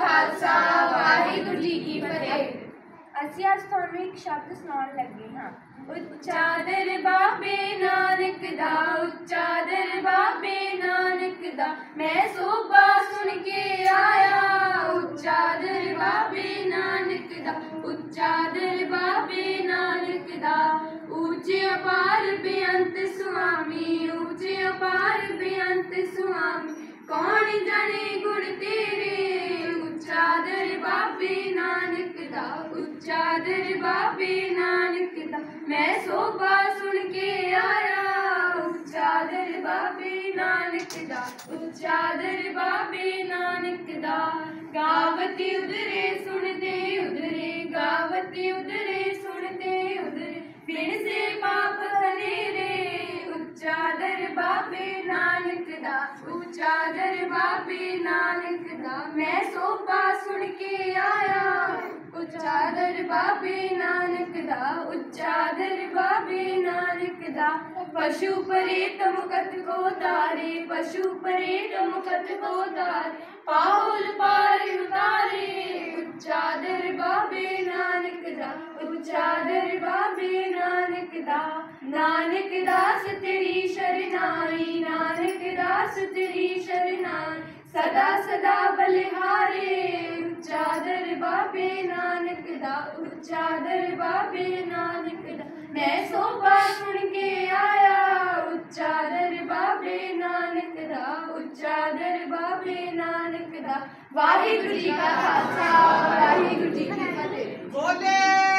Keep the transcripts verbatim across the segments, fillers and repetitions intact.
खालसा वाहिगुरू जी की फतेह। ਅਸੀਂ ਅੱਜ ਤੁਹਾਨੂੰ ਇੱਕ ਸ਼ਬਦ ਸੁਣਾਉਣ ਲੱਗੇ ਹਾਂ। ਉੱਚਾ ਦਰ ਬਾਬੇ ਨਾਨਕ ਦਾ, ਉੱਚਾ ਦਰ ਬਾਬੇ ਨਾਨਕ ਦਾ, ਮੈਂ ਸੋਭਾ ਸੁਣ ਕੇ ਆਇਆ। ਉੱਚਾ ਦਰ ਬਾਬੇ ਨਾਨਕ ਦਾ, ਉੱਚਾ ਦਰ ਬਾਬੇ ਨਾਨਕ ਦਾ, ਉੱਚੇ ਅਪਾਰ ਬੇਅੰਤ ਸੁਆਮੀ, ਉੱਚੇ ਅਪਾਰ ਬੇਅੰਤ ਸੁਆਮੀ, ਕੌਣ ਜਾਣੇ ਗੁਣ ਤੇਰੇ। ਉੱਚਾ ਦਰ ਬਾਬੇ ਨਾਨਕ ਦਾ, ਉੱਚਾ ਦਰ ਬਾਬੇ ਨਾਨਕ ਦਾ, ਮੈਂ ਸੋਭਾ ਸੁਣ ਕੇ ਆਇਆ। ਉੱਚਾ ਦਰ ਬਾਬੇ ਨਾਨਕ ਦਾ, ਉੱਚਾ ਦਰ ਬਾਬੇ ਨਾਨਕ ਦਾ, ਗਾਵਤੀ ਉਧਰੇ ਸੁਣਦੇ ਉਧਰੇ, ਗਾਵਤੀ ਉਧਰੇ ਸੁਣਦੇ ਉਧਰੇ, ਬਿਨ ਸੇ ਪਾਪ ਹਨੇਰੇ। ਉੱਚਾ ਦਰ ਬਾਬੇ ਨਾਨਕ ਦਾ, ਉੱਚਾ ਦਰ ਬਾਬੇ ਨਾਨਕ ਦਾ, ਮੈਂ ਸੋਭਾ ਸੁਣ ਕੇ ਆਇਆ। ਉੱਚਾ ਦਰ ਬਾਬੇ ਨਾਨਕ ਦਾ, ਉੱਚਾ ਦਰ ਬਾਬੇ ਨਾਨਕ ਦਾ, ਪਸ਼ੂ ਪ੍ਰੇਤ ਮੁਕਤ ਕੋ ਤਾਰੇ, ਪਸ਼ੂ ਪ੍ਰੇਤ ਮੁਕਤ ਕੋ ਤਾਰੇ, ਪਾਹੁਲ ਪਾਰ ਉਤਾਰੇ। ਉੱਚਾ ਦਰ ਬਾਬੇ ਨਾਨਕ ਦਾ, ਉੱਚਾ ਦਰ ਬਾਬੇ ਨਾਨਕ ਦਾ, ਨਾਨਕ ਦਾਸ ਤੇਰੀ ਸ਼ਰਨਾਈ, ਨਾਨਕ ਦਾਸ ਤੇਰੀ ਸ਼ਰਨਾਈ, ਸਦਾ ਸਦਾ ਬਲਿਹਾਰੇ। ਉੱਚਾ ਦਰ ਬਾਬੇ ਨਾਨਕ ਦਾ, ਉੱਚਾ ਦਰ ਬਾਬੇ ਨਾਨਕ ਦਾ, ਮੈਂ ਸੋਭਾ ਸੁਣ ਕੇ ਆਇਆ। ਉੱਚਾ ਦਰ ਬਾਬੇ ਨਾਨਕ ਦਾ, ਉੱਚਾ ਦਰ ਬਾਬੇ ਨਾਨਕ ਦਾ, ਵਾਹਿਗੁਰੂ ਜੀ ਕਾ ਖਾਲਸਾ ਵਾਹਿਗੁਰੂ ਜੀ ਕੀ ਫਤਿਹ। ਬੋਲੇ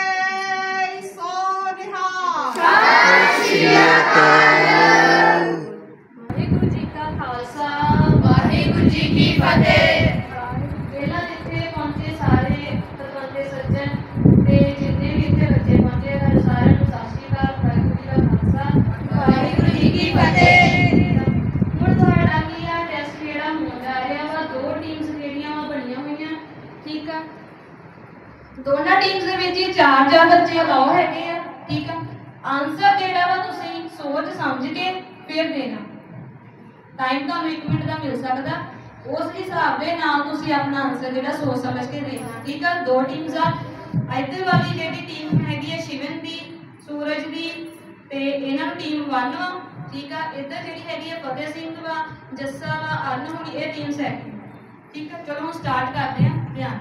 ਸੋ ਨਿਹਾਲ। ਸਤਿ ਸ਼੍ਰੀ ਅਕਾਲ। ਵਾਹਿਗੁਰੂ ਜੀ ਕਾ ਖਾਲਸਾ ਵਾਹਿਗੁਰੂ ਜੀ ਕੀ ਫਤਿਹ। ਪਹਿਲਾਂ ਇੱਥੇ ਪਹੁੰਚੇ ਸਾਰੇ ਪਤਵੰਤੇ ਸੱਜਣ ਤੇ ਜਿੰਨੇ ਵੀ ਇੱਥੇ ਬੱਚੇ ਪਹੁੰਚੇ, ਤੁਹਾਡੇ ਸਾਰਿਆਂ ਨੂੰ ਸਤਿ ਸ਼੍ਰੀ ਅਕਾਲ। ਵਾਹਿਗੁਰੂ ਜੀ ਦਾ ਖਾਲਸਾ ਵਾਹਿਗੁਰੂ ਜੀ ਕੀ ਫਤਿਹ। ਹੁਣ ਤੁਹਾਡਾ ਕੀ ਆ ਟੈਸਟ ਜਿਹੜਾ ਹੋਣ ਜਾ ਰਿਹਾ ਵਾ, ਦੋ ਟੀਮਸ ਜਿਹੜੀਆਂ ਵਾ ਬਣੀਆਂ ਹੋਈਆਂ, ਠੀਕ ਆ। ਦੋਨਾਂ ਟੀਮਸ ਦੇ ਵਿੱਚ ਹੀ ਚਾਰ ਚਾਰ ਬੱਚੇ ਅਲਾਓ ਹੈਗੇ ਆ, ਠੀਕ ਆ। ਆਨਸਰ ਜਿਹੜਾ ਵਾ ਤੁਸੀਂ ਸੋਚ ਸਮਝ ਕੇ ਫਿਰ ਦੇਣਾ। ਟਾਈਮ ਤੁਹਾਨੂੰ ਇੱਕ ਮਿੰਟ ਦਾ ਮਿਲ ਸਕਦਾ, ਉਸ ਹਿਸਾਬ ਦੇ ਨਾਲ ਤੁਸੀਂ ਆਪਣਾ ਆਨਸਰ ਜਿਹੜਾ ਸੋਚ ਸਮਝ ਕੇ ਦੇਣਾ, ਠੀਕ ਆ। ਦੋ ਟੀਮਸ ਆ, ਇੱਧਰ ਵਾਲੀ ਜਿਹੜੀ ਟੀਮ ਹੈਗੀ ਹੈ ਸ਼ਿਵਨ ਦੀ, ਸੂਰਜ ਦੀ, ਤੇ ਇਹਨਾਂ ਨੂੰ ਟੀਮ ਵਨ ਵਾ, ਠੀਕ ਆ। ਇੱਧਰ ਜਿਹੜੀ ਹੈਗੀ ਹੈ ਫਤਿਹ ਸਿੰਘ ਵਾ, ਜੱਸਾ ਵਾ, ਅਰਨ ਹੋਣੀ, ਇਹ ਟੀਮਸ ਹੈ, ਠੀਕ ਆ। ਚਲੋ ਹੁਣ ਸਟਾਰਟ ਕਰਦੇ ਹਾਂ। ਧਿਆਨ,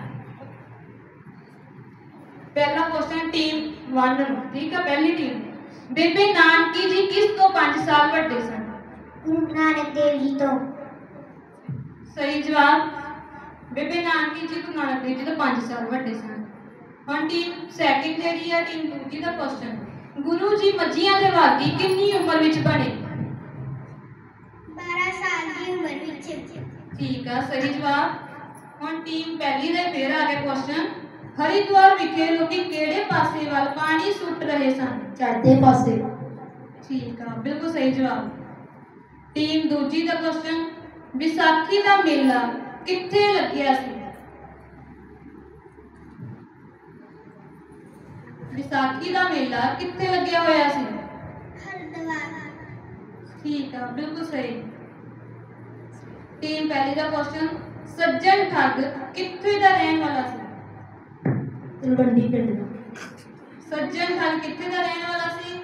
ਪਹਿਲਾ ਕੁਐਸਚਨ ਟੀਮ ਵਨ ਨੂੰ, ਠੀਕ ਆ। ਪਹਿਲੀ ਟੀਮ, ਬੇਬੇ ਨਾਨਕੀ ਜੀ ਕਿਸ ਤੋਂ ਪੰਜ ਸਾਲ ਵੱਡੇ ਸਨ? ਗੁਰੂ ਨਾਨਕ ਦੇਵ ਜੀ ਤੋਂ। ਸਹੀ ਜਵਾਬ, ਬੇਬੇ ਨਾਨਕੀ ਜੀ ਗੁਰੂ ਨਾਨਕ ਦੇਵ ਜੀ ਤੋਂ ਪੰਜ ਸਾਲ ਵੱਡੇ ਸਨ। ਹੁਣ ਟੀਮ ਸੈਕਿੰਡ ਜਿਹੜੀ ਹੈ, ਟੀਮ ਦੂਜੀ ਦਾ ਕੁਐਸਚਨ, ਗੁਰੂ ਜੀ ਮੱਝੀਆਂ ਦੇ ਵਾਗੀ ਕਿੰਨੀ ਉਮਰ ਵਿੱਚ ਬਣੇ? ਬਾਰਾਂ ਸਾਲ ਦੀ ਉਮਰ ਵਿੱਚ। ਠੀਕ ਆ, ਸਹੀ ਜਵਾਬ। ਹੁਣ ਟੀਮ ਪਹਿਲੀ ਦਾ ਫੇਰ ਆ ਗਿਆ ਕੁਐਸਚਨ, ਹਰਿਦੁਆਰ ਵਿਖੇ ਲੋਕੀ ਕਿਹੜੇ ਪਾਸੇ ਵੱਲ ਪਾਣੀ ਸੁੱਟ ਰਹੇ ਸਨ? ਚੜ੍ਹਦੇ ਪਾਸੇ। ਠੀਕ ਆ, ਬਿਲਕੁਲ ਸਹੀ ਜਵਾਬ। ਟੀਮ ਦੂਜੀ ਦਾ ਕੁਐਸਚਨ, ਵਿਸਾਖੀ ਦਾ ਮੇਲਾ ਕਿੱਥੇ ਲੱਗਿਆ ਸੀ? ਵਿਸਾਖੀ ਦਾ ਮੇਲਾ ਕਿੱਥੇ ਲੱਗਿਆ ਹੋਇਆ ਸੀ? ਹਰਿਦੁਆਰ। ਠੀਕ ਆ, ਬਿਲਕੁਲ ਸਹੀ। ਟੀਮ ਪਹਿਲੀ ਦਾ ਕੁਐਸਚਨ, ਸੱਜਣ ਠੱਗ ਕਿੱਥੇ ਦਾ ਰਹਿਣ ਵਾਲਾ ਸੀ? ਤਲਵੰਡੀ ਪਿੰਡ ਦਾ। ਸੱਜਣ ਠੱਗ ਕਿੱਥੇ ਦਾ ਰਹਿਣ ਵਾਲਾ ਸੀ?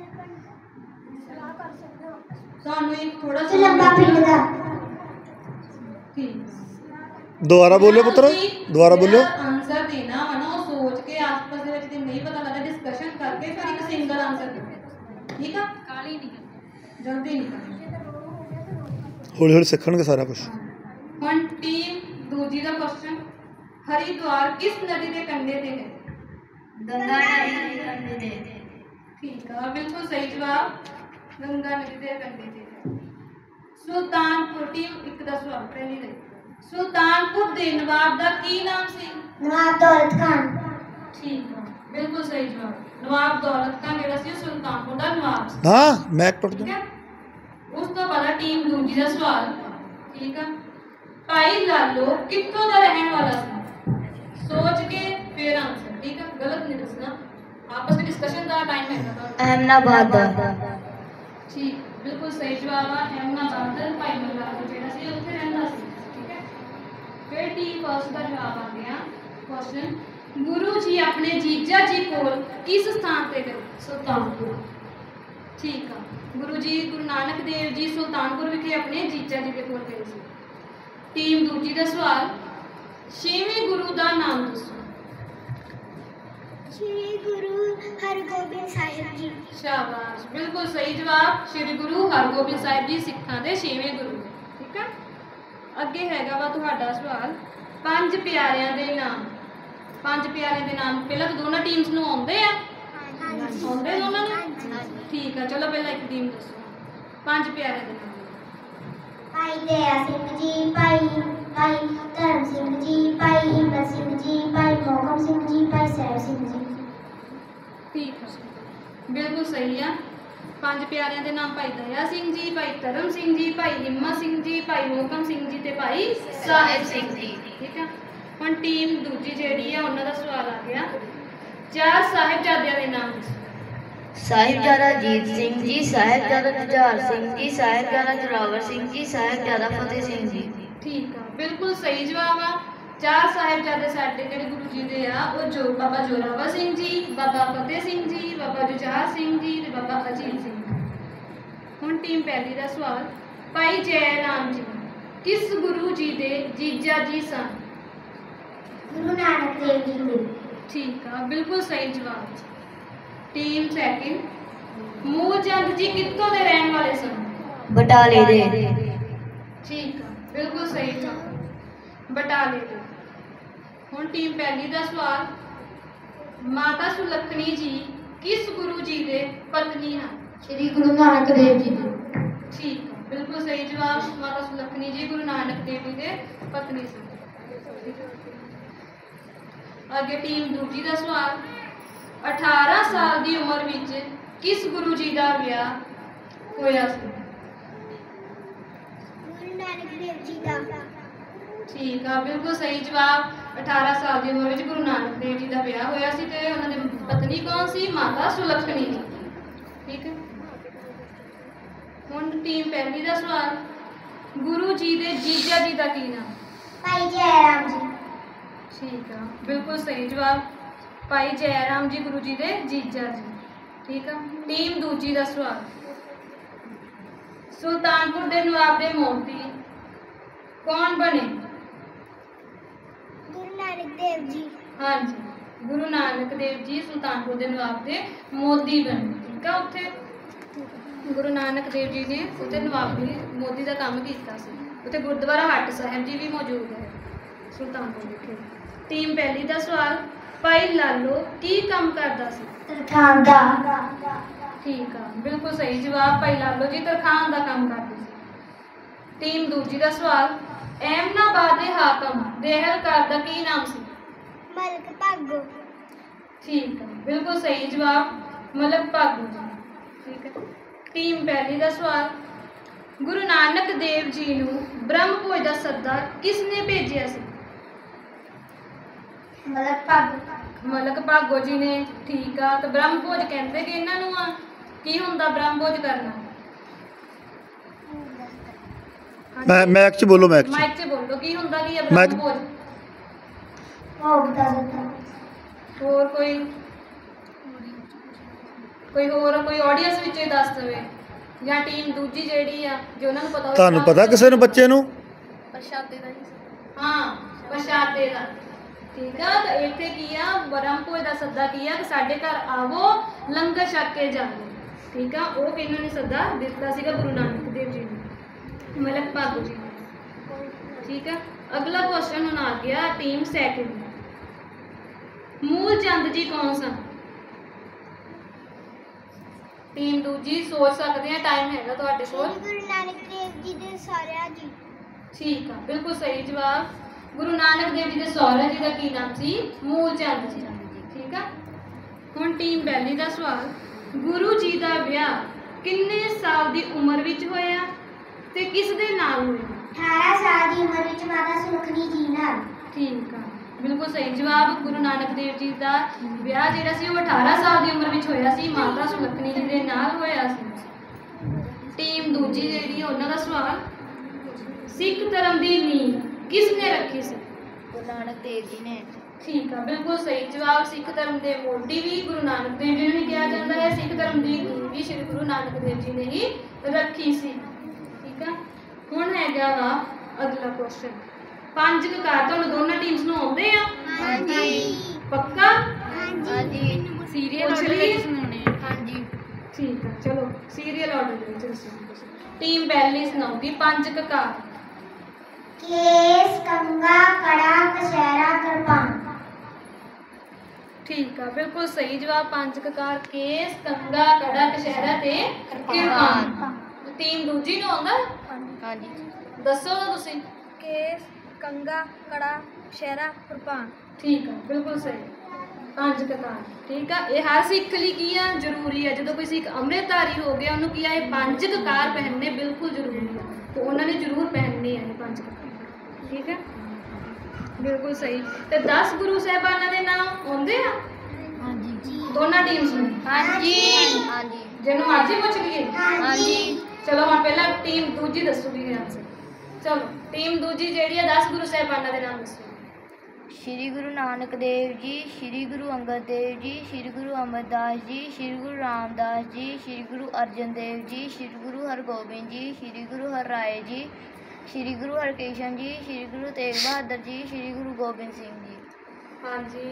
ਤੁਹਾਨੂੰ ਇੱਕ ਥੋੜਾ ਜਿਹਾ ਲੰਬਾ ਪਿੰਡ ਦਾ। ਠੀਕ, ਦੁਬਾਰਾ ਬੋਲਿਓ ਪੁੱਤਰ, ਦੁਬਾਰਾ ਬੋਲਿਓ। ਆਨਸਰ ਦੇਣਾ ਵਾ ਨਾ, ਉਹ ਸੋਚ ਕੇ ਆਸ-ਪਾਸ ਦੇ ਵਿੱਚ, ਤੇ ਨਹੀਂ ਪਤਾ ਲੱਗਦਾ ਡਿਸਕਸ਼ਨ ਕਰਕੇ ਫਿਰ ਇੱਕ ਸਿੰਗਲ ਆਨਸਰ ਦੇਣਾ, ਠੀਕ ਆ। ਕਾਲੀ ਨਹੀਂ, ਜਲਦੀ ਨਹੀਂ ਕਰਨੀ, ਹੌਲੀ ਹੌਲੀ ਸਿੱਖਣਗੇ ਸਾਰਾ ਕੁਝ। ਹੁਣ ਟੀਮ ਦੂਜੀ ਦਾ ਕੁਐਸਚਨ, ਹਰਿਦੁਆਰ ਕਿਸ ਨਦੀ ਦੇ ਕੰਢੇ ਤੇ ਹੈ? ਗੰਗਾ ਨਦੀ ਦੇ ਕੰਢੇ ਤੇ। ਠੀਕ ਆ, ਬਿਲਕੁਲ ਸਹੀ ਜਵਾਬ, ਗੰਗਾ ਨਦੀ ਦੇ ਕੰਢੇ ਤੇ ਹੈ। ਸੁਲਤਾਨਪੁਰ, ਟੀਮ ਇੱਕ ਦਾ ਸਵਾਲ ਪਹਿਲੀ ਦੇ, ਸੁਲਤਾਨਪੁਰ ਦੇ ਨਵਾਬ ਦਾ ਕੀ ਨਾਮ ਸੀ? ਨਵਾਬ ਦੌਲਤ ਖਾਨ। ਠੀਕ ਆ, ਬਿਲਕੁਲ ਸਹੀ ਜਵਾਬ। ਨਵਾਬ ਦੌਲਤ ਖਾਨ ਜਿਹੜਾ ਸੀ ਸੁਲਤਾਨਪੁਰ ਦਾ ਨਵਾਬ ਸੀ। ਹਾਂ ਮੈਂ ਟੁੱਟ ਠੀਕ ਜਾ। ਹੈ, ਉਸ ਤੋਂ ਬਾਅਦ ਟੀਮ ਦੂਜੀ ਦਾ ਸਵਾਲ, ਠੀਕ ਆ। ਭਾਈ ਲਾਲੋ ਕਿੱਥੋਂ ਦਾ ਰਹਿਣ ਵਾਲਾ ਸੀ? ਸੋਚ ਕੇ ਫਿਰ ਆਨਸਰ, ਠੀਕ ਆ, ਗਲਤ ਨਹੀਂ ਦੱਸਣਾ, ਆਪਸ ਵਿੱਚ डिस्कशन का टाइम है अहमदाबाद ठीक बिल्कुल सही जवाब है अहमदाबाद भाई मल्ला ਜਿਹੜਾ ਸੀ ਉੱਥੇ ਰਹਿੰਦਾ ਸੀ ठीक है फिर टीम फर्स्ट का जवाब आ गया। क्वेश्चन, गुरु जी अपने जीजा जी कोल किस स्थान ते गए? सुल्तानपुर। ठीक है, गुरु जी गुरु नानक देव जी सुल्तानपुर विखे अपने जीजा जी के कोल गए सी। टीम दूजी का सवाल, छेवें गुरु का नाम दसो। श्री गुरु हरगोबिंद साहिब जी। शाबाश, बिल्कुल सही जवाब। श्री गुरु हरगोबिंद साहिब जी सिखां दे छेवें गुरु। ठीक है, अगे हैगा वा तुहाडा सवाल, पंज प्यारियां दे नाम। पंज प्यारियां दे नाम पहला तो दोनों टीम्स नूं आउंदे आ? आउंदे दोनों नूं? ठीक है, चलो पहला एक टीम दसो पंज प्यारियां दे नाम। भाई दया सिंह जी, भाई भाई धर्म सिंह जी, भाई हिम्मत सिंह जी, भाई मोहकम सिंह जी, भाई सैर सिंह जी। ठीक है, बिल्कुल सही है। पंज प्यारियां दे नाम भाई दया सिंह जी, भाई धर्म सिंह जी, भाई हिम्मत सिंह जी, भाई मोहकम सिंह जी ते भाई साहिब सिंह जी। ठीक है, हुण टीम दूजी जिहड़ी है उन्हां दा सवाल आ गया, चार साहिबजादियां दे नाम दसो। साहिबजादा जीत सिंह जी, साहिबजादा जुझार सिंह जी, साहिबजादा जोरावर सिंह जी, साहिबजादा फतेह सिंह जी। ठीक है, बिल्कुल सही जवाब आ। चार साहिबजादे साडे जिहड़े गुरु जी दे आ वो जो बाबा जोरावर सिंह जी, बाबा फतेह सिंह जी, बाबा जुझार सिंह जी ते बाबा अजीत सिंह जी। हुण टीम पहली दा सवाल, भाई जय राम जी किस गुरु जी दे जीजा जी सन? गुरु नानक देव जी ने। ठीक है, बिल्कुल सही जवाब। टीम सेकंड, मूल चंद जी कित्थों दे रहने वाले सन? बटाले दे। ठीक है, बिल्कुल सही जवाब, बटाले दे। हुण टीम पहली दा सवाल, माता सुलखनी जी किस गुरु जी दे पत्नी हैं? श्री गुरु नानक देव जी ने। ठीक है, बिल्कुल सही जवाब। माता सुलखनी जी गुरु नानक देव जी दे पत्नी सन। अगे टीम दूजी दा सवाल, अठारह साल की उम्र विच किस गुरु जी का विआह होया सी? गुरु नानक देव जी का। ठीक है, बिल्कुल सही जवाब। अठारह साल की उम्र में गुरु नानक देव जी का विआह होया सी ते उन्हां दी पत्नी कौन सी? माता सुलखनी जी। ठीक है, हुण टीम पहली का सवाल, गुरु जी दे जीजा जी का की नाम? भाई जयराम जी। ठीक है, बिल्कुल सही जवाब। भाई जयराम जी गुरु जी दे जीजा जी। ठीक है, टीम दूजी का सवाल, सुल्तानपुर दे नवाब दे मोती कौन बने? गुरु नानक देव जी। हाँ जी, गुरु नानक देव जी सुल्तानपुर दे नवाब दे मोदी बने। ठीक है, उत्थे गुरु नानक देव जी ने उत्थे नवाबी मोदी का काम किया सी। उत्थे गुरुद्वारा हट साहिब जी भी मौजूद है सुल्तानपुर विखे। टीम पहली का सवाल, भाई लालो की काम करदा सी? तरखान दा। ठीक है, बिल्कुल सही जवाब। भाई लालो जी तरखान का काम करते सी। टीम दूजी का सवाल, एमनाबाद दे हाकम देहलकार दा की नाम सी? मलक भागो। ठीक है, बिल्कुल सही जवाब, मलक भागो जी। ठीक है, टीम पहली का सवाल, गुरु नानक देव जी नूं ब्रह्म भोज का सद्दा किसने भेजिया सी? मलक भागो। मलक भागो जी ने। ठीक है, तो ब्रह्म भोज कहते कि इन्हां नूं आ की हुंदा ब्रह्म भोज करना? मैं मैक च बोलो, मैक च। माइक च बोलो की हुंदा की है माइक- ब्रह्म भोज? भोग दा सद्दा। ਹੋਰ ਕੋਈ ਕੋਈ ਹੋਰ ਕੋਈ ਆਡੀਅנס ਵਿੱਚ ਹੀ ਦੱਸ ਦੇਵੇ ਜਾਂ ਟੀਮ ਦੂਜੀ ਜਿਹੜੀ ਆ ਜੋ ਉਹਨਾਂ ਨੂੰ ਪਤਾ ਹੋਵੇ। ਤੁਹਾਨੂੰ ਪਤਾ ਕਿਸੇ ਨੂੰ ਬੱਚੇ ਨੂੰ? ਪ੍ਰਸ਼ਾਦੇ ਦਾ ਹਾਂ, ਪ੍ਰਸ਼ਾਦੇ ਦਾ। ਠੀਕ ਆ, ਤਾਂ ਇੱਥੇ ਕੀ ਆ, ਬ੍ਰਹਮ ਭੋਜ ਦਾ ਸੱਦਾ ਕੀ ਆ ਕਿ ਸਾਡੇ ਘਰ ਆਵੋ ਲੰਗਰ ਛਕ ਕੇ ਜਾਵੋ। ਠੀਕ ਆ, ਉਹ ਕਿਹਨਾਂ ਨੇ ਸੱਦਾ ਦਿੱਤਾ ਸੀਗਾ? ਗੁਰੂ ਨਾਨਕ ਦੇਵ ਜੀ ਨੇ, ਮਲਕ ਭਾਗੋ ਜੀ ਨੇ। ਠੀਕ ਆ, ਅਗਲਾ ਕੁਐਸਚਨ ਹੁਣ ਆ ਗਿਆ ਟੀਮ ਸੈਕਿੰਡ, मूल चंद जी कौन सन? टीम दूजी सोच सकते हैं, टाइम हैगा तुहाडे कोल। गुरु नानक देव जी दे सौरा जी। ठीक है, बिल्कुल सही जवाब। गुरु नानक देव जी दे सौरा जी का की नाम सी? मूल चंद जी। ठीक है, हुण टीम पहली का सवाल, गुरु जी का विआह किन्ने साल की उम्र विच होया ते किस दे नाल होया? अठारह साल की उम्र विच माता सुलखनी जी नाल। ठीक है, बिल्कुल सही जवाब। गुरु नानक देव जी का विआह जिहड़ा सी वो अठारह साल की उम्र विच होया सी, माता सुलखनी जी दे नाल होया सी। टीम दूजी जिहड़ी उन्हां दा सवाल, सिख धर्म की नींव किसने रखी सी? गुरु नानक देव जी ने। ठीक है, बिल्कुल सही जवाब। सिख धर्म के मोਢੀ भी गुरु नानक देव जी ने कहा जाता है, सिख धर्म की नींव भी श्री गुरु नानक देव जी ने ही रखी सी। ठीक है, हुण हैगा वा अगला क्वेश्चन। पंज ककार तुहानूं दोनों टीम्स नूं आउंदे आ? हाँ जी। पक्का? हाँ जी। सीरियल ऑर्डर विच सुनाउने आ? हाँ जी। ठीक है, चलो सीरियल ऑर्डर दे विच दसो। टीम पहली सुनाऊगी पंज ककार। केस, कंघा, कड़ा, कछहरा, कृपान। ठीक है, बिल्कुल सही जवाब। पंज ककार केस, कंघा, कड़ा, कछहरा ते किरपान। टीम दूजी नूं आउंदा? हाँ जी। दसो ना तुसीं। केस, कंघा, कड़ा, कछहरा, कृपान। ठीक है, बिल्कुल सही। पंज ककार। ठीक है, ये हर सिख लई की है जरूरी है। जो कोई सिख अमृतधारी हो गया उन्होंने किया ये पंज ककार पहनने बिल्कुल जरूरी है, तो उन्होंने जरूर पहनने हैं ये पंज ककार। ठीक है, बिल्कुल सही। तो दस गुरु साहबाना के नाम आउंदे आ? हाँ जी। दोनों टीम्स नूं? हाँ जी। हाँ जी। जिन्हों मर्जी पूछ लीए। हाँ जी। चलो हम पहला टीम दूजी दसूगी आंसर। चलो टीम दूजी जिहड़ी है दस गुरु साहबाना के नाम दसो। श्री गुरु नानक देव जी, श्री गुरु अंगद देव जी, श्री गुरु अमरदास जी, श्री गुरु रामदास जी, श्री गुरु अर्जन देव जी, श्री गुरु हरगोबिंद जी, श्री गुरु हरराय जी, श्री गुरु हरकृष्ण जी, श्री गुरु तेग बहादुर जी, श्री गुरु गोबिंद सिंह जी। हाँ जी,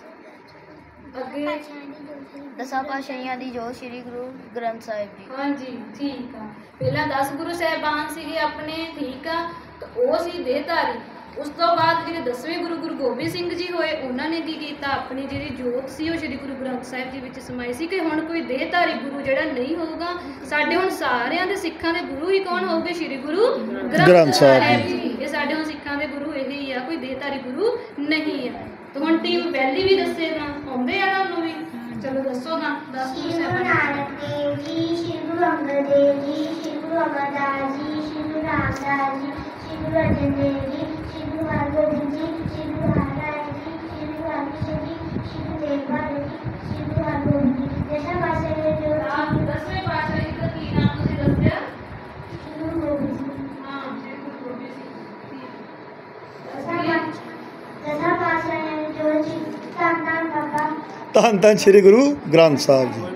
अगे दसा पातशाहियां दी जो श्री गुरु ग्रंथ साहिब जी। हाँ जी, ठीक है। पहला दस गुरु साहबान सीगे अपने, ठीक है, तो वो सी देहधारी। उस तो बाद जो दसवें गुरु गुरु गोबिंद सिंह जी होए उन्होंने की किया, अपनी जी जोत सी वो श्री गुरु ग्रंथ साहिब जी विच समाई सी। कि हुण कोई देहधारी गुरु जिहड़ा नहीं होगा, साडे हुण सारियां दे सिखां दे गुरु ही कौन होगे? श्री गुरु ग्रंथ साहिब जी। ये साडे हुण सिखां दे गुरु यही है, कोई देहधारी गुरु नहीं है। तो हुण टीम पहली भी दसेगा, आउंदे आ तुहानूं भी? चलो दसो ना। दस गुरु श्री गुरु साहबान। नानक देव जी, श्री गुरु अंगद देव जी, श्री गुरु अमरदास जी, श्री गुरु रामदास जी, श्री गुरु अर्जन देव जी, श्री गुरु हरगोबिंद जी, श्री गुरु हरराय जी, श्री गुरु हरकृष्ण जी, श्री गुरु तेग बहादुर जी, श्री गुरु हरगोबिंद जी। दसा पातशाही जो आप दसवें पातशाही का की नाम तुसीं दस्सिआ? श्री गुरु गोबिंद सिंह। हाँ, श्री गुरु गोबिंद सिंह। दसा पात- दसा पातशाही जो धन धन बाबा ਧੰਨ ਧੰਨ ਸ਼੍ਰੀ ਗੁਰੂ ਗ੍ਰੰਥ ਸਾਹਿਬ ਜੀ।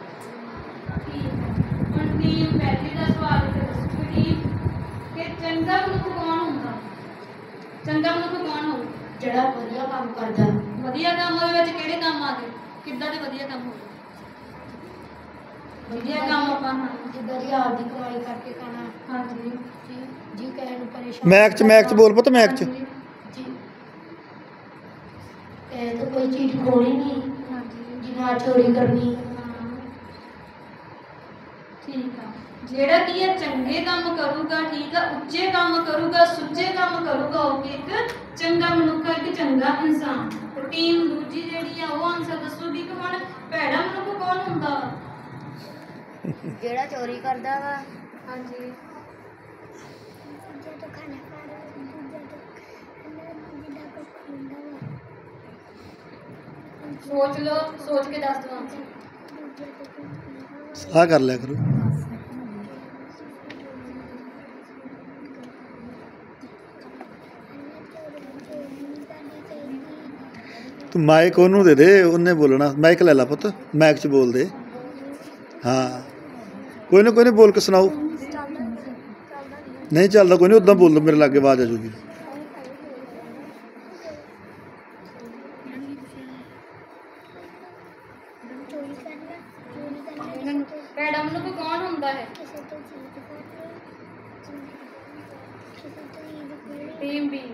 ਹੁਣ ਟੀਮ ਪਹਿਲੀ ਦਾ ਸਵਾਲ ਤੇ ਦੱਸੂਗੀ ਕਿ ਚੰਗਾ ਮਨੁੱਖ ਕੌਣ ਹੁੰਦਾ? ਚੰਗਾ ਮਨੁੱਖ ਕੌਣ ਹੋਊ? ਜਿਹੜਾ ਵਧੀਆ ਕੰਮ ਕਰਦਾ। ਵਧੀਆ ਕੰਮ ਉਹਦੇ ਵਿੱਚ ਕਿਹੜੇ ਕੰਮ ਆ ਗਏ? ਕਿੱਦਾਂ ਦੇ ਵਧੀਆ ਕੰਮ ਹੋਵੇ? ਵਧੀਆ ਕੰਮ ਆਪਾਂ ਹਾਂ ਜਿੱਦਾਂ ਦੀ ਆਪਦੀ ਕਮਾਈ ਕਰਕੇ ਖਾਣਾ। ਹਾਂਜੀ ਜੀ ਜੀ ਕਿਸੇ ਨੂੰ ਪਰੇਸ਼ਾਨ ਮੈਕ ਚ ਮੈਕ ਚ ਬੋਲ ਪੁੱਤ, ਮੈਕ ਚ। ਹਾਂਜੀ, ਜੀ ਇਹ ਤਾਂ ਕੋਈ ਚੀਜ਼ ਖੋਣੀ ਨਹੀਂ, ਹਾਂਜੀ, ਜਿਨਾ ਚੋਰੀ ਕਰਨੀ। ਹਾਂ, ਠੀਕ ਆ। ਜਿਹੜਾ ਕੀ ਹੈ ਚੰਗੇ ਕੰਮ ਕਰੂਗਾ, ਠੀਕ ਆ, ਉੱਚੇ ਕੰਮ ਕਰੂਗਾ, ਸੁੱਚੇ ਕੰਮ ਕਰੂਗਾ, ਉਹ ਇੱਕ ਚੰਗਾ ਮਨੁੱਖ ਹੈ, ਇੱਕ ਚੰਗਾ ਇਨਸਾਨ। ਤੇ ਟੀਮ ਦੂਜੀ ਜਿਹੜੀ ਆ ਉਹ ਆਨਸਰ ਦੱਸੂਗੀ ਕਿ ਹੁਣ ਭੈੜਾ ਮਨੁੱਖ ਕੌਣ ਹੁੰਦਾ ਵਾ? ਜਿਹੜਾ ਚੋਰੀ ਕਰਦਾ ਵਾ। ਹਾਂਜੀ, ਦੂਜੇ ਤੋਂ ਖਾਣਾ ਖਾ ਰਿਹਾ, ਦੂਜੇ ਤੋਂ ਜਿੱਦਾਂ ਕੋਈ ਖੁੰਦਾ ਵਾ, ਸੋਚ ਲਓ, ਸੋਚ ਕੇ ਦੱਸ ਦਿਓ ਆਨਸਰ। ਦੂਜੇ ਤੋਂ ਕੋਈ ਖੁੰਦਾ ਵਾ। ਸਲਾਹ ਕਰ ਲਿਆ ਕਰੋ। ਤੂੰ ਮਾਈਕ ਉਹਨੂੰ ਦੇ ਦੇ, ਉਹਨੇ ਬੋਲਣਾ। ਮਾਈਕ ਲੈ ਲਾ ਪੁੱਤ, ਮਾਈਕ 'ਚ ਬੋਲ ਦੇ। ਹਾਂ, ਕੋਈ ਨਾ ਕੋਈ ਨਹੀਂ, ਬੋਲ ਕੇ ਸੁਣਾਓ। ਨਹੀਂ ਚੱਲਦਾ ਕੋਈ ਨਹੀਂ, ਉੱਦਾਂ ਬੋਲ ਦੋ, ਮੇਰੇ ਲਾਗੇ ਆਵਾਜ਼ ਆ ਜੂਗੀ। ਚੋਰੀ ਕਰਨਾ, ਚੋਰੀ ਕਰਨਾ ਭੈੜਾ ਮਨੁੱਖ ਕੌਣ ਹੁੰਦਾ ਹੈ? ਕਿਸੇ ਤੋਂ ਚੀਜ਼ ਕਰਨੀ, ਕਿਸੇ ਤੋਂ ਚੀਜ਼ ਕਰਨੀ। Team B.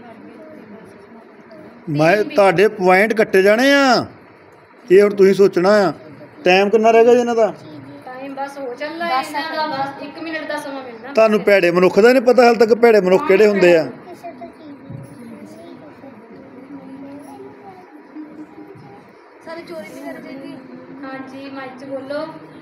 ਮੈਂ ਤੁਹਾਡੇ ਪੁਆਇੰਟ ਕੱਟੇ ਜਾਣੇ ਆ, ਇਹ ਹੁਣ ਤੁਸੀਂ ਸੋਚਣਾ ਆ। ਟਾਈਮ ਕਿੰਨਾ ਰਹਿ ਗਿਆ ਜੀ ਇਹਨਾਂ ਦਾ? ਟਾਈਮ ਬਸ ਹੋ ਚੱਲਾ ਹੈ ਇਹਨਾਂ ਦਾ, ਬਸ ਇੱਕ ਮਿੰਟ ਦਾ ਸਮਾਂ ਮਿਲਦਾ। ਤੁਹਾਨੂੰ ਭੈੜੇ ਮਨੁੱਖ ਦਾ ਨਹੀਂ ਪਤਾ ਹਾਲੇ ਤੱਕ? ਭੈੜੇ ਮਨੁੱਖ ਕਿਹੜੇ ਹੁੰਦੇ ਆ? ਕਿਸੇ ਤੋਂ ਚੀਜ਼ ਸਾਰੇ ਚੋਰੀ ਵੀ ਕਰਦੇ ਸੀ। ਹਾਂਜੀ, ਮਾਈਕ 'ਚ ਬੋਲੋ।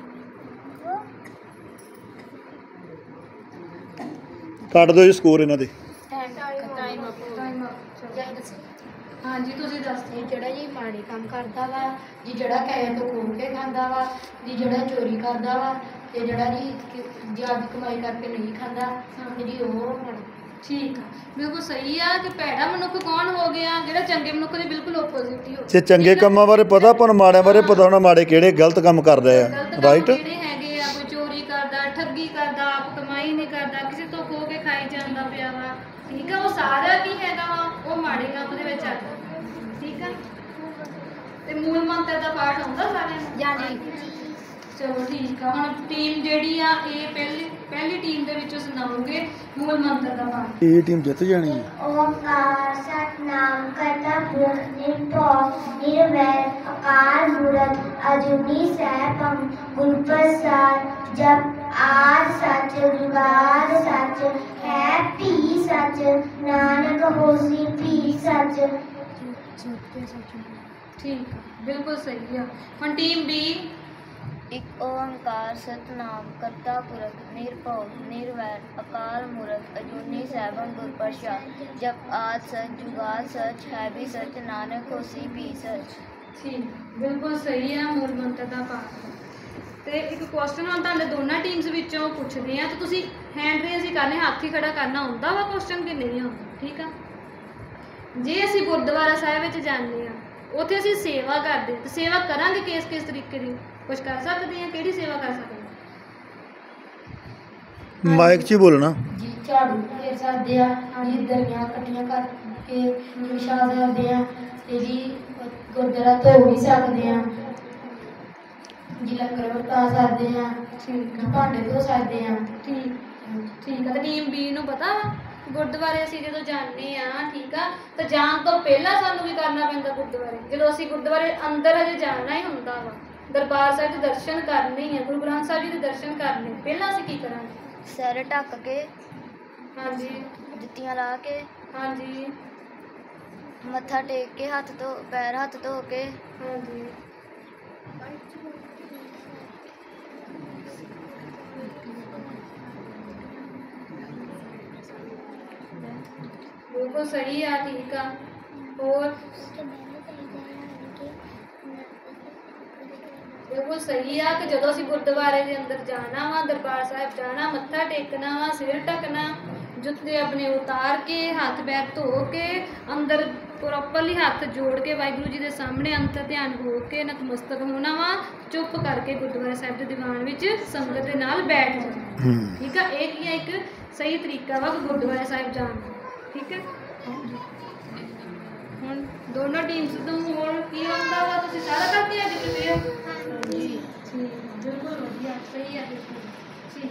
ਕੱਟ ਦਿਓ ਜੀ ਸਕੋਰ ਇਹਨਾਂ ਦੇ। Time time up time up. ਹਾਂਜੀ, ਤੁਸੀਂ ਦੱਸ ਦਿਓ। ਜਿਹੜਾ ਜੀ ਮਾੜੇ ਕੰਮ ਕਰਦਾ ਵਾ, ਜੀ ਜਿਹੜਾ ਕਿਸੇ ਤੋਂ ਖੋਹ ਕੇ ਖਾਂਦਾ ਵਾ, ਜੀ ਜਿਹੜਾ ਚੋਰੀ ਕਰਦਾ ਵਾ, ਤੇ ਜਿਹੜਾ ਜੀ ਕਿ- ਜੀ ਆਪਦੀ ਕਮਾਈ ਕਰਕੇ ਨਹੀਂ ਖਾਂਦਾ, ਜੀ ਉਹ ਮਾੜਾ। ਠੀਕ ਆ, ਬਿਲਕੁਲ ਸਹੀ ਆ ਕਿ ਭੈੜਾ ਮਨੁੱਖ ਕੌਣ ਹੋ ਗਿਆ, ਜਿਹੜਾ ਚੰਗੇ ਮਨੁੱਖ ਦੇ ਬਿਲਕੁਲ ਆਪੋਜ਼ਿਟ ਹੀ ਹੋ ਗਿਆ। ਜੇ ਚੰਗੇ ਕੰਮਾਂ ਬਾਰੇ ਪਤਾ ਆਪਾਂ ਨੂੰ ਮਾੜਿਆਂ ਬਾਰੇ ਪਤਾ ਹੋਣਾ, ਮਾੜੇ ਕਿਹੜੇ ਗਲਤ ਕੰਮ ਕਰ ਰਹੇ ਆ, ਗਲਤ ਕੰਮ ਰਾਈਟ। ਕਿਹੜੇ ਹੈਗੇ ਆ, ਕੋਈ ਚੋਰੀ ਕਰਦਾ, ਠੱਗੀ ਕਰਦਾ, ਆਪ ਕਮਾਈ ਨਹੀਂ ਕਰਦਾ, ਕਿਸੇ ਤੋਂ ਖੋ ਕੇ ਖਾਈ ਜਾਂਦਾ ਪਿਆ ਵਾ, ਠੀਕ ਆ, ਉਹ ਸਾਰਾ ਕੀ ਹੈਗਾ ਵਾ, ਉਹ ਮਾੜੇ ਕੰਮ ਦੇ ਵਿੱਚ ਆ ਜਾਂਦਾ, ਠੀਕ ਆ। ਤੇ ਮੂਲ ਮੰਤਰ ਦਾ ਪਾਠ ਆਉਂਦਾ ਸਾਰਿਆਂ ਨੂੰ? ਹਾਂਜੀ। ਚਲੋ ਠੀਕ ਆ, ਹੁਣ ਟੀਮ ਜਿਹੜੀ ਆ ਇਹ ਪਹਿਲੀ ਪਹਿਲੀ ਟੀਮ ਦੇ ਵਿੱਚੋਂ ਸੁਣਾਉਂਗੇ ਮੂਲ ਮੰਤਰ ਦਾ ਪਾਠ। ਇਹ ਟੀਮ ਜਿੱਤ ਜਾਣੀ ਹੈ। ਓਮਕਾਰ ਸਤਨਾਮ ਕਰਤਾ ਪੁਰਖ ਨਿਰਭਉ ਨਿਰਵੈਰ ਅਕਾਲ ਮੂਰਤ ਅਜੂਨੀ ਸੈਭੰ ਗੁਰ ਪ੍ਰਸਾਦ। ਜਪ ਆਦਿ ਸੱਚ ਜੁਗਾਦ ਸੱਚ ਹੈ ਭੀ ਸੱਚ ਨਾਨਕ ਹੋਸੀ ਭੀ ਸੱਚ। ਠੀਕ ਆ, ਬਿਲਕੁਲ ਸਹੀ ਆ। ਹੁਣ ਟੀਮ ਬੀ। ਇੱਕ ਓੰਕਾਰ ਸਤਨਾਮ ਕਰਤਾ ਪੁਰਖ ਨਿਰਭਉ ਨਿਰਵੈਰ ਅਕਾਲ ਮੂਰਤ ਅਜੂਨੀ ਸੈਭੰ ਗੁਰ ਪ੍ਰਸਾਦ। ਜਪ ਆਦਿ ਸੱਚ ਜੁਗਾਦ ਸੱਚ ਹੈ ਵੀ ਸੱਚ ਨਾਨਕ ਹੋਸੀ ਵੀ ਸੱਚ। ਠੀਕ, ਬਿਲਕੁਲ ਸਹੀ ਆ ਮੂਲ ਮੰਤਰ ਦਾ ਪਾਠ। ਤੇ ਇੱਕ ਕੁਐਸਚਨ ਹੁਣ ਤੁਹਾਡੇ ਦੋਨਾਂ ਟੀਮਸ ਵਿੱਚੋਂ ਪੁੱਛਦੇ ਆ, ਤੇ ਤੁਸੀਂ ਹੈਂਡ ਰੇਜ਼ ਹੀ ਕਰਨੇ, ਹੱਥ ਹੀ ਖੜਾ ਕਰਨਾ ਹੁੰਦਾ ਵਾ ਕੁਐਸਚਨ ਕਿ ਨਹੀਂ ਹੁੰਦਾ, ਠੀਕ ਆ। ਜੇ ਅਸੀਂ ਗੁਰਦੁਆਰਾ ਸਾਹਿਬ ਵਿੱਚ ਜਾਂਦੇ ਆ, ਉੱਥੇ ਅਸੀਂ ਸੇਵਾ ਕਰਦੇ, ਤੇ ਸੇਵਾ ਕਰਾਂਗੇ ਕਿਸ ਕਿਸ ਤਰੀਕੇ ਦੀ, ਕੁਝ ਕਰ ਸਕਦੇ ਆ, ਕਿਹੜੀ ਸੇਵਾ ਕਰ ਸਕਦੇ ਆ? ਮਾਈਕ 'ਚ ਹੀ ਬੋਲਣਾ। ਜੀ ਝਾੜੂ ਦੇ ਸਕਦੇ ਆ, ਜੀ ਦਰੀਆਂ ਇਕੱਠੀਆਂ ਕਰਕੇ ਵਿਛਾ ਸਕਦੇ ਆ, ਤੇ ਜੀ ਗੁਰਦੁਆਰਾ ਧੋ ਵੀ ਸਕਦੇ ਆ, ਜੀ ਲੰਗਰ ਵਰਤਾ ਸਕਦੇ ਆ, ਠੀਕ ਆ, ਭਾਂਡੇ ਧੋ ਸਕਦੇ ਆ। ਠੀਕ ਠੀਕ ਆ। ਤੇ ਟੀਮ ਬੀ ਨੂੰ ਪਤਾ ਵਾ ਗੁਰਦੁਆਰੇ ਅਸੀਂ ਜਦੋਂ ਜਾਂਦੇ ਆ, ਠੀਕ ਆ, ਤਾਂ ਜਾਣ ਤੋਂ ਪਹਿਲਾਂ ਸਾਨੂੰ ਵੀ ਕਰਨਾ ਪੈਂਦਾ ਗੁਰਦੁਆਰੇ। ਜਦੋਂ ਅਸੀਂ ਗੁਰਦੁਆਰੇ ਅੰਦਰ ਅਜੇ ਜਾਣਾ ਹੀ ਹੁੰਦਾ ਵਾ, ਦਰਬਾਰ ਸਾਹਿਬ ਦੇ ਦਰਸ਼ਨ ਕਰਨੇ ਹੀ ਆ, ਗੁਰੂ ਗ੍ਰੰਥ ਸਾਹਿਬ ਜੀ ਦੇ ਦਰਸ਼ਨ ਕਰਨੇ, ਪਹਿਲਾਂ ਅਸੀਂ ਕੀ ਕਰਾਂਗੇ? ਸਿਰ ਢੱਕ ਕੇ, ਹਾਂਜੀ ਜੁੱਤੀਆਂ ਲਾ ਕੇ, ਹਾਂਜੀ ਮੱਥਾ ਟੇਕ ਕੇ, ਹੱਥ ਧੋ ਪੈਰ ਹੱਥ ਧੋ ਕੇ, ਹਾਂਜੀ ਬਿਲकुल सही आ, ठीक आ। और बिल्कुल सही आ कि जो असीं गुरुद्वारे के अंदर जाना वा, दरबार साहिब जाना, मत्था टेकना वा, सिर ढकना, जुत्ते अपने उतार के, हाथ पैर धो के, अंदर प्रॉपरली हाथ जोड़ के वाहिगुरू जी के सामने अंतर ध्यान हो के नतमस्तक होना वा, चुप करके गुरुद्वारा साहिब के दीवान विच संगत दे नाल बैठ जाना, ठीक है। एक ही एक सही तरीका वा गुरुद्वारा साहिब जाना, ठीक है। ਹੁਣ ਦੋਨੋਂ ਟੀਮਸ ਤੋਂ ਹੋਰ ਕੀ ਆਉਂਦਾ ਵਾ, ਤੁਸੀਂ ਸਾਰਾ ਕਰਕੇ ਅੱਜ ਕਿਵੇਂ ਹੋ? ਜੀ ਠੀਕ, ਬਿਲਕੁਲ ਵਧੀਆ, ਸਹੀ ਹੈ, ਠੀਕ।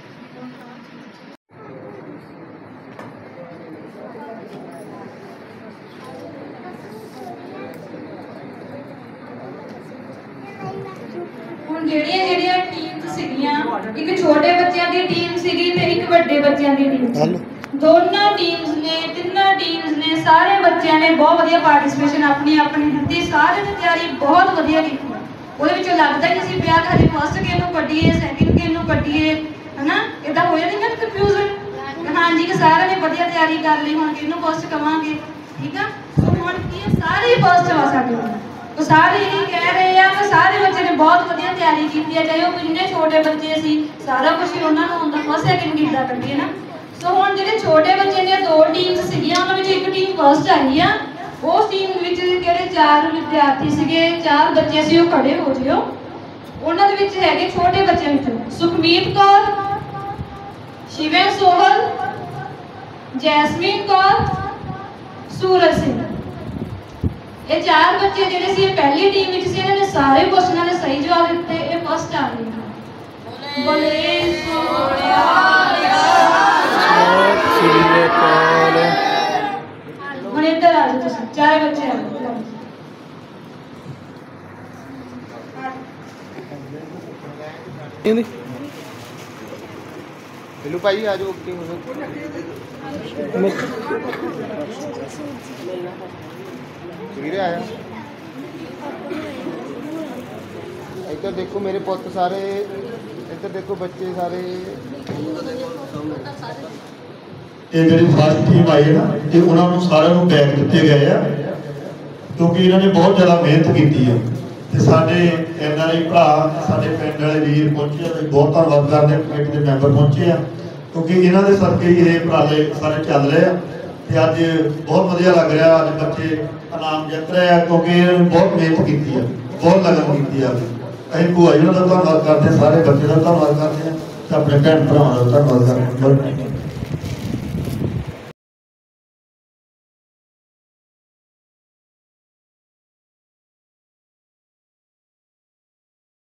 ਹੁਣ ਜਿਹੜੀਆਂ ਜਿਹੜੀਆਂ ਟੀਮਸ ਸੀਗੀਆਂ, ਇੱਕ ਛੋਟੇ ਬੱਚਿਆਂ ਦੀ ਟੀਮ ਸੀਗੀ ਤੇ ਇੱਕ ਵੱਡੇ ਬੱਚਿਆਂ ਦੀ ਟੀਮ ਸੀ। ਦੋਨਾਂ ਟੀਮਸ ਨੇ, ਤਿੰਨਾਂ ਟੀਮਸ ਨੇ, ਸਾਰੇ ਬੱਚਿਆਂ ਨੇ ਬਹੁਤ ਵਧੀਆ ਪਾਰਟਿਸਿਪੇਸ਼ਨ ਆਪਣੀ ਆਪਣੀ ਦਿੱਤੀ, ਸਾਰੇ ਨੇ ਤਿਆਰੀ ਬਹੁਤ ਵਧੀਆ ਕੀਤੀ। ਉਹਦੇ ਵਿੱਚੋਂ ਲੱਗਦਾ ਕਿ ਅਸੀਂ ਪਿਆਰ ਹਜੇ ਫਸਟ ਗੇਮ ਨੂੰ ਕੱਢੀਏ, ਸੈਕਿੰਡ ਗੇਮ ਨੂੰ ਕੱਢੀਏ, ਹਨਾ, ਇਦਾਂ ਹੋ ਜਾਂਦੀ ਨਾ ਕਨਫਿਊਜ਼ਨ। ਹਾਂਜੀ ਕਿ ਸਾਰਿਆਂ ਨੇ ਵਧੀਆ ਤਿਆਰੀ ਕਰ ਲਈ, ਹੁਣ ਕਿਹਨੂੰ ਫਸਟ ਕਵਾਂਗੇ, ਠੀਕ ਆ। ਸੋ ਹੁਣ ਕੀ ਸਾਰੇ ਹੀ ਫਸਟ ਆ ਸਾਡੇ ਕੋਲ, ਉਹ ਸਾਰੇ ਹੀ ਕਹਿ ਰਹੇ ਆ ਕਿ ਸਾਰੇ ਬੱਚੇ ਨੇ ਬਹੁਤ ਵਧੀਆ ਤਿਆਰੀ ਕੀਤੀ ਹੈ, ਚਾਹੇ ਉਹ ਕਿੰਨੇ ਛੋਟੇ ਬੱਚੇ ਸੀ, ਸਾਰਾ ਕੁਝ ਉਹਨਾਂ ਨੂੰ ਹੁੰਦਾ ਫਸਟ ਸੈਕਿੰਡ ਕਿੱਦਾਂ ਕੱਢੀਏ ਨਾ। ਸੋ ਹੁਣ ਜਿਹੜੇ ਛੋਟੇ ਬੱਚੇ ਦੀਆਂ ਦੋ ਟੀਮਸ ਸੀਗੀਆਂ, ਉਹਨਾਂ ਵਿੱਚ ਇੱਕ ਟੀਮ ਫਸਟ ਆਈ ਆ। ਉਸ ਟੀਮ ਵਿੱਚ ਕਿਹੜੇ ਚਾਰ ਵਿਦਿਆਰਥੀ ਸੀਗੇ, ਚਾਰ ਬੱਚੇ ਸੀ, ਉਹ ਖੜੇ ਹੋ ਜਿਓ। ਉਹਨਾਂ ਦੇ ਵਿੱਚ ਹੈਗੇ ਛੋਟੇ ਬੱਚਿਆਂ ਵਿੱਚੋਂ ਸੁਖਮੀਤ ਕੌਰ, ਸ਼ਿਵਨ ਸੋਹਲ, ਜੈਸਮੀਨ ਕੌਰ, ਸੂਰਜ ਸਿੰਘ। ਇਹ ਚਾਰ ਬੱਚੇ ਜਿਹੜੇ ਸੀ ਇਹ ਪਹਿਲੀ ਟੀਮ ਵਿੱਚ ਸੀ, ਇਹਨਾਂ ਨੇ ਸਾਰੇ ਕੁਐਸਚਨਾਂ ਦੇ ਸਹੀ ਜਵਾਬ ਦਿੱਤੇ, ਇਹ ਫਸਟ ਆ ਗਏ ਹਨ। ਬੋਲੇ ਸੋਹਣਿਆ ਹੁਣ ਇੱਧਰ ਆ ਜਾਓ, ਤੁਸੀਂ ਚਾਰੇ ਬੱਚੇ ਆ ਜਾਓ। हेलो भाई आ जाओ ओके वीरे आया इधर देखो मेरे पुत सारे इधर देखो बच्चे सारे ਇਹ ਜਿਹੜੀ ਫਸਟ ਟੀਮ ਆਈ ਹੈ ਨਾ, ਤੇ ਉਹਨਾਂ ਨੂੰ ਸਾਰਿਆਂ ਨੂੰ ਬੈਗ ਦਿੱਤੇ ਗਏ ਆ, ਕਿਉਂਕਿ ਇਹਨਾਂ ਨੇ ਬਹੁਤ ਜ਼ਿਆਦਾ ਮਿਹਨਤ ਕੀਤੀ ਹੈ। ਤੇ ਸਾਡੇ ਐਨ ਆਰ ਆਈ ਭਰਾ, ਸਾਡੇ ਪਿੰਡ ਵਾਲੇ ਵੀਰ ਪਹੁੰਚੇ ਆ, ਬਹੁਤ ਧੰਨਵਾਦ ਕਰਦੇ ਹਾਂ, ਕਮੇਟੀ ਦੇ ਮੈਂਬਰ ਪਹੁੰਚੇ ਆ, क्योंकि इन्हों के सदके ही ये उपराले सारे चल रहे हैं। तो अज बहुत वधिया लग रहा, अज बच्चे इनाम जित रहे हैं क्योंकि इन्होंने बहुत मेहनत की है, बहुत लगन की है। अं भूआ जी का धन्यवाद करते हैं, सारे बच्चे का धन्यवाद करते हैं, अपने भैन भरावां का धन्यवाद करते हैं।